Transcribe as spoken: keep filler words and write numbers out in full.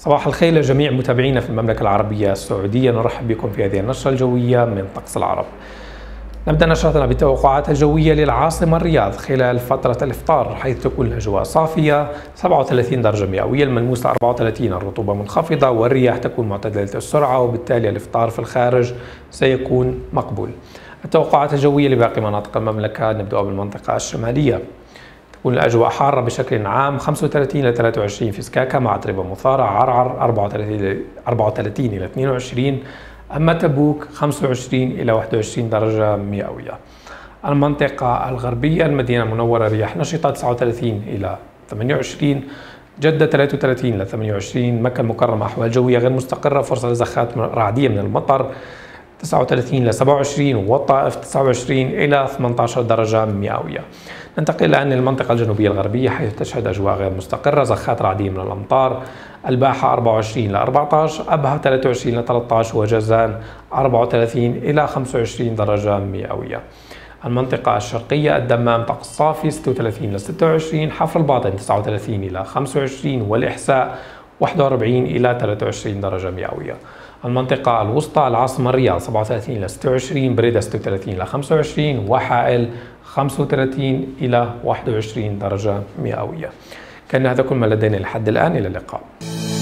صباح الخير لجميع متابعينا في المملكة العربية السعودية، نرحب بكم في هذه النشرة الجوية من طقس العرب. نبدأ نشرتنا بالتوقعات الجوية للعاصمة الرياض خلال فترة الإفطار، حيث تكون الأجواء صافية سبعة وثلاثين درجة مئوية، الملموسة أربعة وثلاثين، الرطوبة منخفضة والرياح تكون معتدلة السرعة، وبالتالي الإفطار في الخارج سيكون مقبول. التوقعات الجوية لباقي مناطق المملكة، نبدأ بالمنطقة الشمالية. تكون الأجواء حارة بشكل عام، خمسة وثلاثين إلى ثلاثة وعشرين في سكاكا مع أتربة مثارة، عرعر أربعة وثلاثين إلى اثنين وعشرين، أما تبوك خمسة وعشرين إلى واحد وعشرين درجة مئوية. المنطقة الغربية، المدينة المنورة رياح نشطة تسعة وثلاثين إلى ثمانية وعشرين، جدة ثلاثة وثلاثين إلى ثمانية وعشرين، مكة المكرمة أحوال جوية غير مستقرة، فرصة لزخات رعدية من المطر تسعة وثلاثين إلى سبعة وعشرين، والطائف تسعة وعشرين إلى ثمانية عشر درجة مئوية. ننتقل الآن للمنطقة الجنوبية الغربية، حيث تشهد أجواء غير مستقرة، زخات رعدية من الأمطار، الباحة أربعة وعشرين إلى أربعة عشر، أبها ثلاثة وعشرين إلى ثلاثة عشر، وجازان أربعة وثلاثين إلى خمسة وعشرين درجة مئوية. المنطقة الشرقية، الدمام طقس صافي ستة وثلاثين إلى ستة وعشرين، حفر الباطن تسعة وثلاثين إلى خمسة وعشرين، والإحساء واحد وأربعين إلى ثلاثة وعشرين درجة مئوية. المنطقة الوسطى، العاصمة الرياض سبعة وثلاثين إلى ستة وعشرين، بريدة ستة وثلاثين إلى خمسة وعشرين، وحائل خمسة وثلاثين إلى واحد وعشرين درجة مئوية. كان هذا كل ما لدينا لحد الآن، إلى اللقاء.